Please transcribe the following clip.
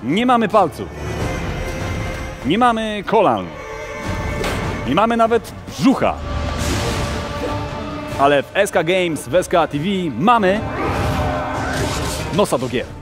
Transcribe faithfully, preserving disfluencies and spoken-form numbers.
Nie mamy palców. Nie mamy kolan. Nie mamy nawet brzucha. Ale w S K Games, w S K T V mamy nosa do gier.